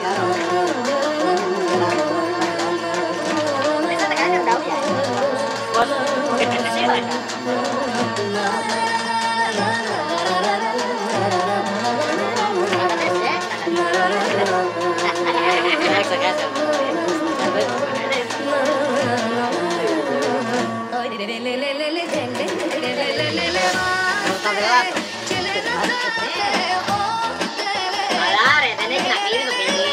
Sao tất cả đều đấu vậy? Cái xíu rồi. Dale, tenés que ir